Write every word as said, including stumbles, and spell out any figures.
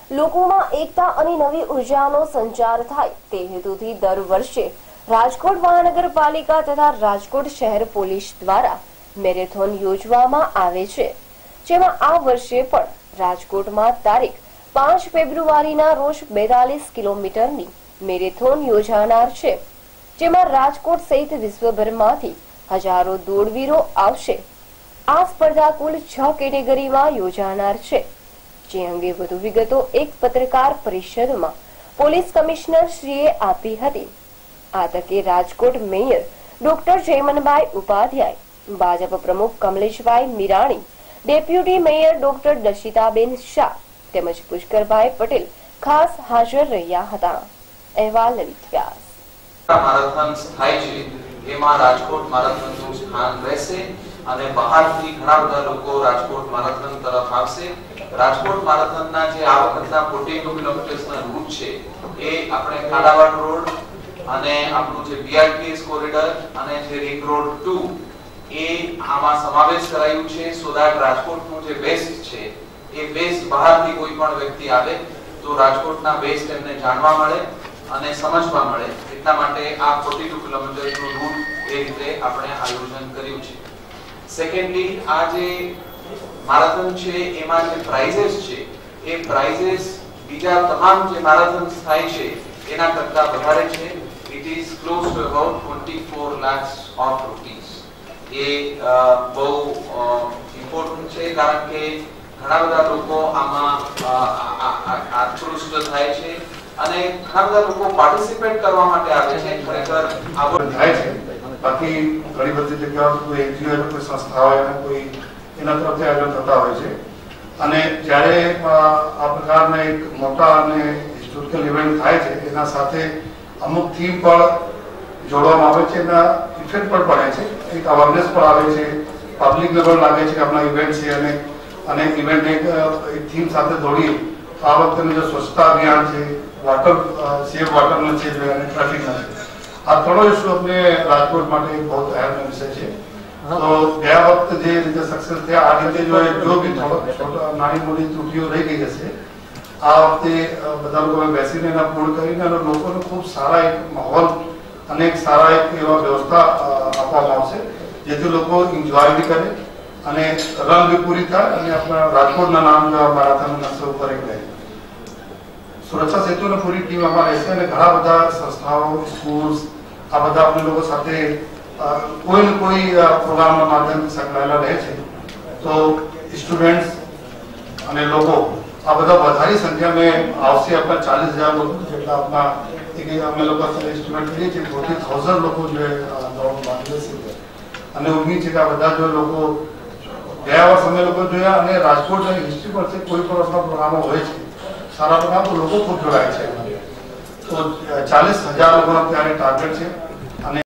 લોકોમાં એકતા અને નવી ઉર્જાનો સંચાર થાય તે હેતુથી દર વર્ષે રાજકોટ મહાનગરપાલિકા તથા રાજકોટ શહેર પોલીસ દ્વારા મેરેથોન યોજવામાં આવે છે, જેમાં આ વર્ષે પણ રાજકોટમાં તારીખ પાંચ ફેબ્રુઆરીના રોજ બેતાલીસ કિલોમીટરની મેરેથોન યોજાનાર છે, જેમાં રાજકોટ સહિત વિશ્વભરમાંથી હજારો દોડવીરો આવશે। આ સ્પર્ધા કુલ છ કેટેગરીમાં યોજાનાર છે, જે અંગે વધુ વિગતો એક પત્રકાર પરિષદમાં પોલીસ કમિશનર શ્રીએ આપી હતી। આ તકે રાજકોટ મેયર ડોક્ટર જયમનભાઈ ઉપાધ્યાય, ભાજપ પ્રમુખ Kamleshbhai Mirani, deputy mayor doctor Dashitaben Shah તેમજ પુષ્કરભાઈ પટેલ ખાસ હાજર રહ્યા હતા। અહેવાલ લલિત વ્યાસ। મારાથોન થાય છે એમાં રાજકોટ મારાથોનનું સ્થાન રહેશે અને બહારથી ઘણા બધા લોકો રાજકોટ મારાથોન તરફ આવશે। રાજકોટ મારાથોનના જે આ વખતના ચાલીસ કિલોમીટર્સના રૂટ છે એ આપણે કાલાવાડ રોડ અને આપણું જે બીઆરટીએસ કોરિડોર અને જે રિંગ રોડ ટુ એ આમાં સમાવેશ કરાયું છે, સો ધેટ રાજકોટનું જે બેસ્ટ છે એ બેસ્ટ બહારથી કોઈ પણ વ્યક્તિ આવે તો રાજકોટના બેસ્ટ એમને જાણવા મળે અને સમજવા મળે, એટલા માટે આ ચાલીસ કિલોમીટરનું રૂટ એ રીતે આપણે આયોજન કર્યું છે। સેકન્ડલી, આ જે મારાથોન છે એમાં જે પ્રાઇઝેસ છે એ પ્રાઇઝેસ બીજા તમામ જે મારાથોન્સ થાય છે એના કરતા વધારે છે। It is close to about twenty-four lakhs of rupees। એ બહુ ઇમ્પોર્ટન્ટ છે કારણ કે ઘણા બધા લોકો આમાં આકૃષ્ટ થાય છે અને ઘણા બધા લોકો પાર્ટિસિપેટ કરવા માટે આવે છે। ખરેખર આવડ થાય છે, બાકી ઘણી બધી જગ્યાઓ કોઈ એનજીઓ કોઈ સંસ્થા હોય અને કોઈ એના તરફથી આયોજન થતા હોય છે અને જ્યારે આ પ્રકારના એક મોટા અને હિસ્ટોરિકલ ઇવેન્ટ થાય છે એના સાથે અમુક થીમ પણ જોડવામાં આવે છે, એના ઇફેક્ટ પણ પડે છે, એક અવેરનેસ પણ આવે છે, પબ્લિકને પણ લાગે છે કે આપણા ઇવેન્ટ છે અને અને ઇવેન્ટ એક થીમ સાથે જોડીએ તો આ વખતેનું જે સ્વચ્છતા અભિયાન છે, વોટર સેફ વોટરનો છે અને ટ્રાફિકનો છે, આ ત્રણો ઇસ્યુ આપણે રાજકોટ માટે એક બહુ અહેમ વિષય છે। તો ગયા વખત જે રીતે સક્સેસ થયા આ રીતે જો જો બી થોડો નાની મોટી ત્રુટીઓ રહી ગઈ હશે, આ વખતે બધા લોકો બેસીને એના પૂર્ણ કરીને અને લોકોને ખૂબ સારા એક માહોલ અને એક સારા એક એવા વ્યવસ્થા આપવામાં આવશે જેથી લોકો એન્જોય બી કરે અને રન બી પૂરી થાય અને આપણા રાજકોટના નામ જેવા મારાથોન નકશો ઉપર એક રહે। સુરક્ષા સેતુની પૂરી ટીમ આમાં રહેશે અને ઘણા બધા સંસ્થાઓ, સ્કૂલ્સ આ બધા આપણે લોકો સાથે કોઈ ને કોઈ પ્રોગ્રામના માધ્યમથી સંકળાયેલા રહે છે, તો સ્ટુડન્ટ્સ અને લોકો આ બધા વધારે સંખ્યામાં આવશે। આપણા ચાલીસ હજાર લોકો જેટલા આપણા અમે લોકો સ્ટુડન્ટ કરીએ છીએ, ફોર્ટી થાઉઝન્ડ લોકો જે દોડ બાંધે છે અને ઉમ્મીદ છે કે આ બધા જો લોકો ગયા વર્ષ અમે લોકો જોયા અને રાજકોટની હિસ્ટ્રી પર છે કોઈ પણ આપણા પ્રોગ્રામો હોય છે સારા પ્રોગ્રામ તો લોકો ખૂબ જોડાય છે, તો ચાલીસ હજાર લોકોનો ત્યારે ટાર્ગેટ છે।